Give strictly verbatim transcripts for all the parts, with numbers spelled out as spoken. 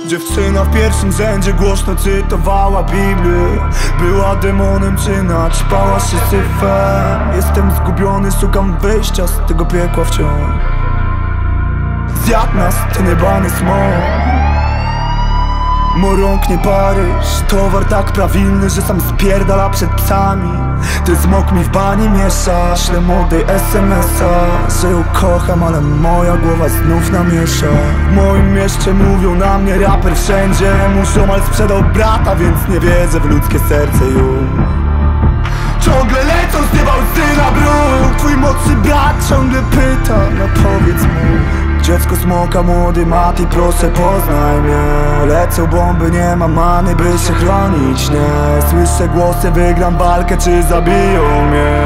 Dziewczyna w pierwszym rzędzie głośno cytowała Biblię. Była demonem czy naćpała się syfem. Jestem zgubiony, szukam wyjścia z tego piekła wciąż. Zjadł nas ten jebany smog. Morąknie Paryż, towar tak prawilny, że sam spierdala przed psami. Ten smok mi w bani miesza. Ślę młodej es em es a, że ją kocham, ale moja głowa znów namiesza. W moim mieście mówią na mnie raper wszędzie. Muszą, ale sprzedał brata, więc nie wierzę w ludzkie serce już. Ciągle lecą z nieba łzy na bruk. Twój młodszy brat ciągle pyta, no powiedz mu. Dziecko smoka, młody Mati, proszę poznaj mnie. Lecą bomby, nie ma many, by się chronić, nie. Słyszę głosy, wygram walkę, czy zabiją mnie.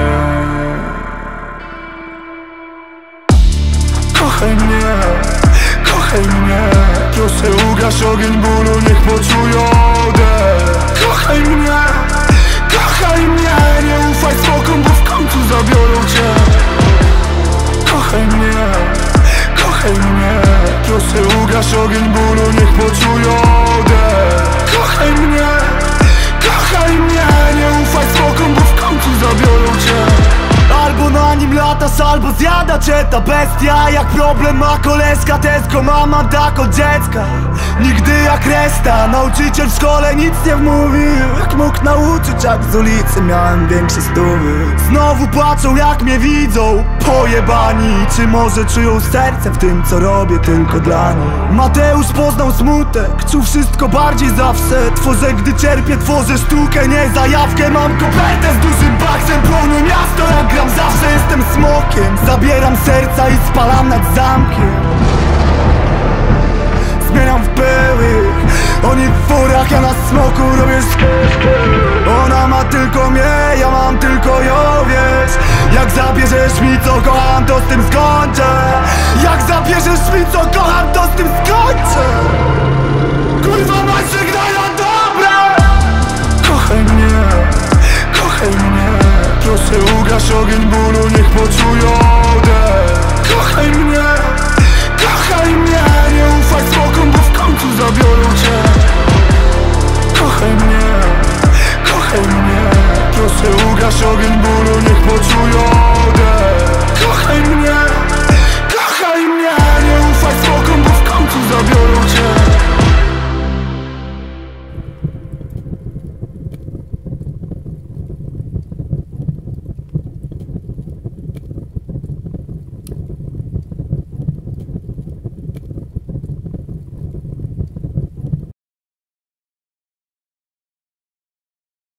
Kochaj mnie, kochaj mnie. Proszę ugaś ogień bólu, niech poczują dech. Kochaj mnie, kochaj mnie. Nie ufaj smokom, bo w końcu zabiorą cię. Kochaj mnie, kochaj mnie. Proszę ugaś ogień bólu, niech poczują dech. Kochaj mnie, kochaj mnie. Nie ufaj smokom, bo w końcu zabiorą cię. Albo na nim latasz, albo zjada cię ta bestia. Jak problem ma koleżka, Tesco ma mandat od dziecka. Nigdy jak reszta, nauczyciel w szkole nic nie wmówił. Jak mógł nauczyć, jak z ulicy miałem większe stówy. Znowu płaczą jak mnie widzą, pojebani. Czy może czują serce w tym, co robię tylko dla nich. Mateusz poznał smutek, czuł wszystko bardziej zawsze. Tworzę, gdy cierpię, tworzę sztukę, nie zajawkę. Mam kopertę z dużym baksem, pełne miasto jak gram zawsze. Jestem smokiem, zabieram serca i spalam nad zamkiem. Zmieniam w pyłych, oni w furach, ja na smoku robię sk. Ona ma tylko mnie, ja mam tylko ją, wiesz. Jak zabierzesz mi co kocham, to z tym skończę. Jak zabierzesz mi co kocham, to z tym skończę. Kurwa mać, żegnaj na dobre. Kochaj mnie, kochaj mnie. Proszę ugaś ogień bólu, niech poczują dech. Kochaj mnie, kochaj mnie. Nie ufaj smokom, bo w końcu zabiorą cię. Kochaj mnie.